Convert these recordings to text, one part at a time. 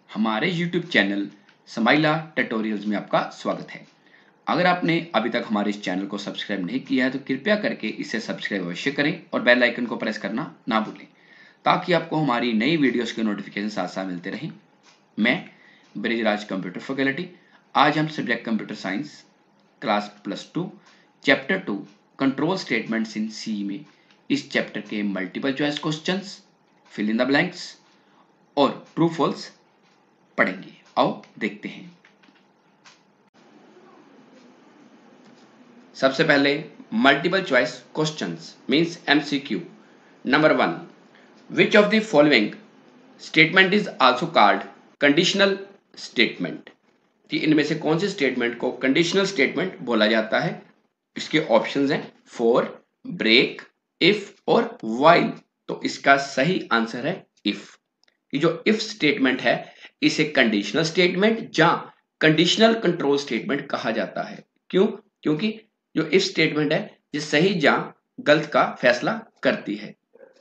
हमारे YouTube channel समाइला tutorials में आपका स्वागत है। अगर आपने अभी तक हमारे इस चैनल को सब्सक्राइब नहीं किया है तो कृपया करके इसे सब्सक्राइब अवश्य करें और बेल आइकन को प्रेस करना ना भूलें ताकि आपको हमारी नई वीडियोस के नोटिफिकेशन साथ साथ मिलते रहें। मैं ब्रिजराज कंप्यूटर फैकल्टी, आज हम subject computer science class +2 chapter 2 control statements in C में इस चैप्टर के multiple choice questions, fill in the blanks और ट्रू फॉल्स पढ़ेंगे। आओ देखते हैं। सबसे पहले multiple choice questions means MCQ. Number 1, which of the following statement is also called conditional statement, कि इनमें से कौन से स्टेटमेंट को कंडीशनल स्टेटमेंट बोला जाता है। इसके ऑप्शंस हैं फॉर, ब्रेक, इफ और व्हाइल। तो इसका सही आंसर है इफ। ये जो इफ स्टेटमेंट है इसे कंडीशनल स्टेटमेंट या कंडीशनल कंट्रोल स्टेटमेंट कहा जाता है। क्यों? क्योंकि जो इफ स्टेटमेंट है ये सही या गलत का फैसला करती है।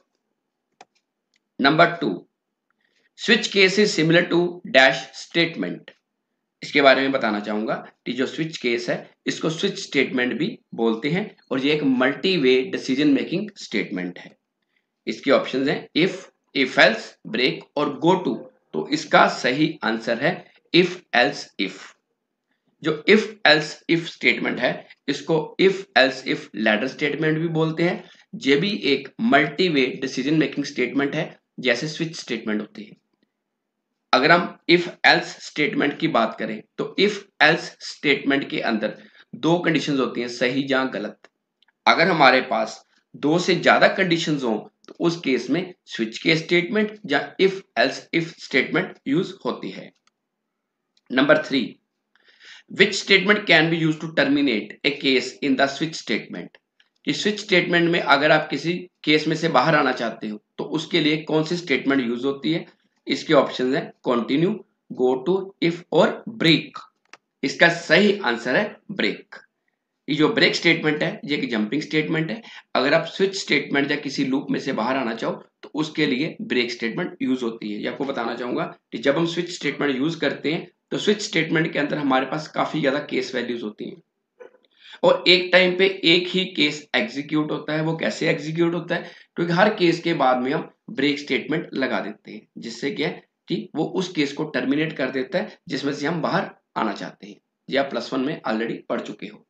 Number 2, switch case is similar to dash statement. इसके बारे में बताना चाहूंगा कि जो स्विच केस है इसको स्विच स्टेटमेंट भी बोलते हैं और ये एक multi way decision making statement है। इसके ऑप्शंस हैं इफ एल्स, ब्रेक और गो टू। तो इसका सही आंसर है इफ एल्स इफ। जो इफ एल्स इफ स्टेटमेंट है इसको if else if ladder statement भी बोलते हैं। ये भी एक multi way decision making statement है जैसे स्विच स्टेटमेंट होती है। अगर हम इफ एल्स स्टेटमेंट की बात करें तो इफ एल्स स्टेटमेंट के अंदर दो कंडीशंस होती हैं, सही या गलत। अगर हमारे पास दो से ज्यादा कंडीशंस हो तो उस केस में स्विच केस स्टेटमेंट या if else if statement use होती है। Number 3, which statement can be use to terminate a case in the switch statement. कि स्विच स्टेटमेंट में अगर आप किसी केस में से बाहर आना चाहते हो तो उसके लिए कौन सी स्टेटमेंट यूज होती है। इसके ऑप्शन है कंटिन्यू, गो टू, इफ और ब्रेक। इसका सही आंसर है ब्रेक। ये जो ब्रेक स्टेटमेंट है ये एक जंपिंग स्टेटमेंट है। अगर आप स्विच स्टेटमेंट या किसी लूप में से बाहर आना चाहो तो उसके लिए ब्रेक स्टेटमेंट यूज होती है। ये आपको बताना चाहूंगा कि जब हम स्विच स्टेटमेंट यूज करते हैं तो स्विच स्टेटमेंट के अंदर हमारे पास काफी ज्यादा केस वैल्यूज होती हैं और एक टाइम पे एक ही केस एग्जीक्यूट होता है। वो कैसे एग्जीक्यूट होता है? क्योंकि हर केस के बाद में हम ब्रेक स्टेटमेंट लगा देते हैं जिससे क्या है कि वो उस केस को टर्मिनेट कर देता है जिसमें से हम बाहर आना चाहते हैं। ये आप +1 में ऑलरेडी पढ़ चुके हो।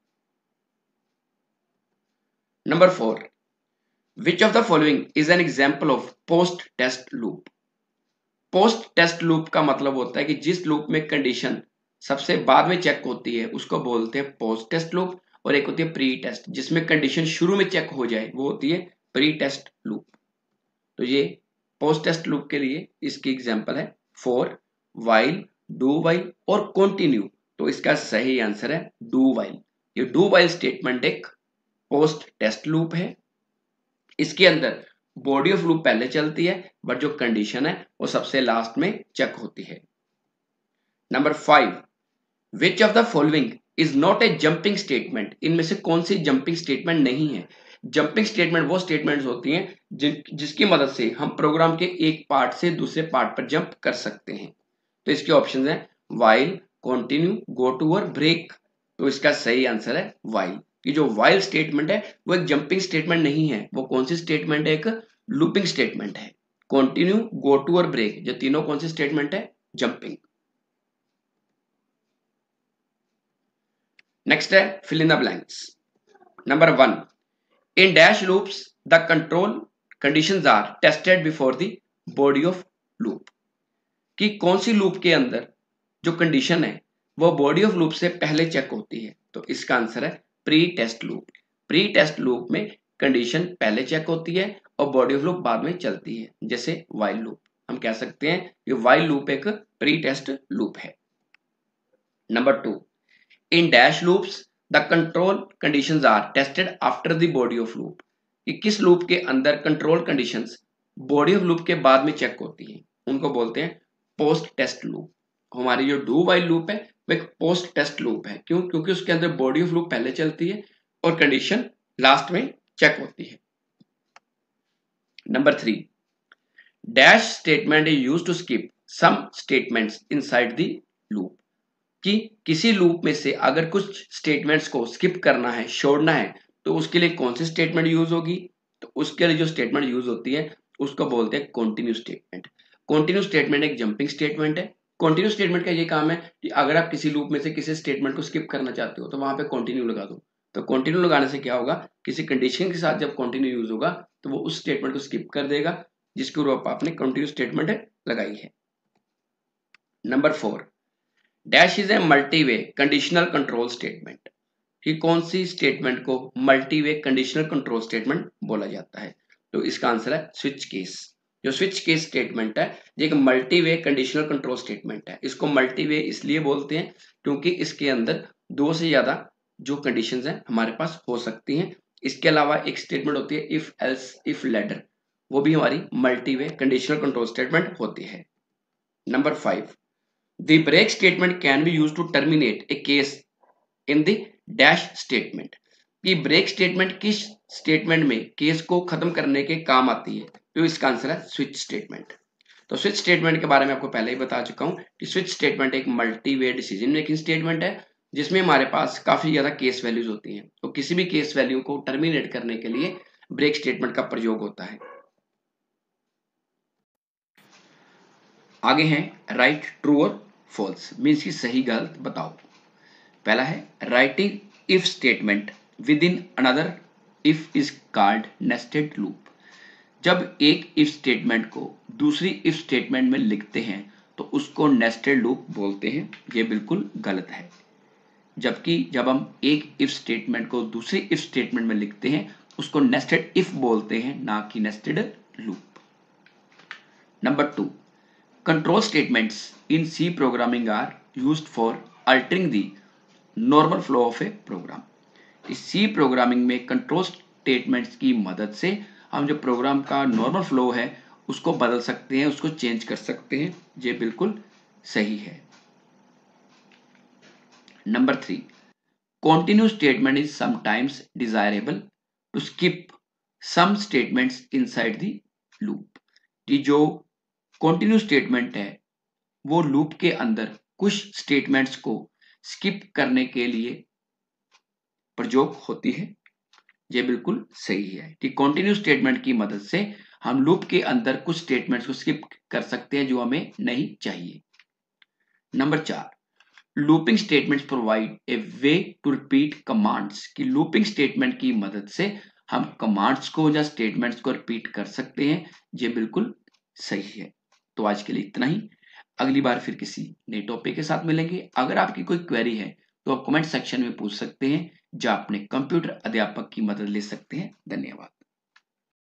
Number 4, which of the following is an example of post test loop. Post test loop का मतलब होता है कि जिस लूप में कंडीशन सबसे बाद में चेक होती है उसको बोलते हैं पोस्ट टेस्ट लूप, और एक होती है प्री टेस्ट जिसमें कंडीशन शुरू में चेक हो जाए वो होती है प्री टेस्ट लूप। तो ये पोस्ट टेस्ट लूप के लिए इसकी एग्जांपल है फॉर, व्हाइल, डू व्हाइल और कंटिन्यू। तो इसका सही आंसर है डू व्हाइल। ये डू व्हाइल स्टेटमेंट एक पोस्ट टेस्ट लूप है। इसके अंदर बॉडी ऑफ लूप पहले चलती है बट जो कंडीशन है वो सबसे लास्ट में चेक होती है। Number 5, which of the following is not a jumping statement. इनमें से कौन सी जंपिंग स्टेटमेंट नहीं है। जंपिंग स्टेटमेंट वो स्टेटमेंट्स होती हैं जिसकी मदद से हम प्रोग्राम के एक पार्ट से दूसरे पार्ट पर जंप कर सकते हैं। तो इसके ऑप्शंस हैं व्हाइल, कंटिन्यू, गो टू और ब्रेक। तो इसका सही आंसर है व्हाइल। कि जो व्हाइल स्टेटमेंट है वो एक जंपिंग स्टेटमेंट नहीं है। वो कौन सी स्टेटमेंट है? एक लूपिंग स्टेटमेंट है। कंटिन्यू, गो टू और ब्रेक जो तीनों कौन सी स्टेटमेंट है? जंपिंग। नेक्स्ट है fill in the blanks. Number 1, in dash loops the control conditions are tested before the body of loop. कि कौन सी लूप के अंदर जो कंडीशन है वो बॉडी ऑफ लूप से पहले चेक होती है। तो इसका आंसर है pre test loop. Pre test loop में कंडीशन पहले चेक होती है और बॉडी ऑफ लूप बाद में चलती है, जैसे व्हाइल लूप। हम कह सकते हैं ये व्हाइल लूप एक प्री टेस्ट लूप है। Number 2, in dash loops the control conditions are tested after the body of loop. कि किस लूप के अंदर control conditions body of loop के बाद में चेक होती है उनको बोलते हैं पोस्ट टेस्ट लूप। हमारी जो डू व्हाइल लूप है वो एक पोस्ट टेस्ट लूप है। क्यों? क्योंकि उसके अंदर बॉडी ऑफ लूप पहले चलती है और कंडीशन लास्ट में चेक होती है। Number 3, dash statement is used to skip some statements inside the loop, कि किसी लूप में से अगर कुछ स्टेटमेंट्स को स्किप करना है, छोड़ना है, तो उसके लिए कौन सी स्टेटमेंट यूज होगी? तो उसके लिए जो स्टेटमेंट यूज होती है उसको बोलते हैं कंटिन्यू स्टेटमेंट। कंटिन्यू स्टेटमेंट एक जंपिंग स्टेटमेंट है। कंटिन्यू स्टेटमेंट का ये काम है कि अगर आप किसी लूप में से किसी स्टेटमेंट को स्किप करना चाहते हो तो वहां पे कंटिन्यू लगा दो। तो कंटिन्यू लगाने से क्या होगा, किसी कंडीशन के साथ जब कंटिन्यू यूज होगा तो वो उस स्टेटमेंट को स्किप कर देगा जिसके ऊपर आपने कंटिन्यू स्टेटमेंट लगाई है। Number 4, dash is a multiway conditional control statement, कि कौन सी स्टेटमेंट को मल्टीवे कंडीशनल कंट्रोल स्टेटमेंट बोला जाता है? तो इसका आंसर है स्विच केस। जो स्विच केस स्टेटमेंट है ये एक मल्टीवे कंडीशनल कंट्रोल स्टेटमेंट है। इसको मल्टीवे इसलिए बोलते हैं क्योंकि इसके अंदर दो से ज्यादा जो कंडीशंस हैं हमारे पास हो सकती हैं। इसके अलावा एक स्टेटमेंट होती है इफ एल्स इफ लेटर, वो भी हमारी मल्टीवे कंडीशनल कंट्रोल स्टेटमेंट होती है। Number 5, the break statement can be used to terminate a case in the dash statement, कि ब्रेक स्टेटमेंट किस स्टेटमेंट में केस को खत्म करने के काम आती है? तो इसका आंसर है स्विच स्टेटमेंट। तो स्विच स्टेटमेंट के बारे में आपको पहले ही बता चुका हूं कि स्विच स्टेटमेंट एक मल्टीवे डिसीजन मेकिंग स्टेटमेंट है जिसमें हमारे पास काफी ज्यादा केस वैल्यूज होती हैं। तो किसी भी केस वैल्यू को टर्मिनेट करने के लिए ब्रेक स्टेटमेंट का प्रयोग होता है। आगे हैं राइट ट्रू और फॉल्स, मीन्स की सही गलत बताओ। पहला है writing if statement within another if is called nested loop. जब एक इफ स्टेटमेंट को दूसरी इफ स्टेटमेंट में लिखते हैं तो उसको नेस्टेड लूप बोलते हैं, ये बिल्कुल गलत है। जबकि जब हम एक इफ स्टेटमेंट को दूसरी इफ स्टेटमेंट में लिखते हैं उसको नेस्टेड इफ बोलते हैं, ना कि nested loop. Number 2, control statements in C programming are used for altering the normal flow of a program। इस C प्रोग्रामिंग में कंट्रोल स्टेटमेंट्स की मदद से हम जो प्रोग्राम का नॉर्मल फ्लो है उसको बदल सकते हैं, उसको चेंज कर सकते हैं, ये बिल्कुल सही है। Number 3, continue statement is sometimes desirable to skip some statements inside the loop. कि जो कंटिन्यू स्टेटमेंट है वो लूप के अंदर कुछ स्टेटमेंट्स को स्किप करने के लिए प्रयोग होती है, ये बिल्कुल सही है कि कंटिन्यू स्टेटमेंट की मदद से हम लूप के अंदर कुछ स्टेटमेंट्स को स्किप कर सकते हैं जो हमें नहीं चाहिए। Number 4, looping statements provide a way to repeat commands, कि लूपिंग स्टेटमेंट की मदद से हम कमांड्स को या स्टेटमेंट्स को रिपीट कर सकते हैं, ये बिल्कुल सही है। तो आज के लिए इतना ही, अगली बार फिर किसी नए टॉपिक के साथ मिलेंगे। अगर आपकी कोई क्वेरी है तो आप कमेंट सेक्शन में पूछ सकते हैं, या अपने कंप्यूटर अध्यापक की मदद ले सकते हैं। धन्यवाद।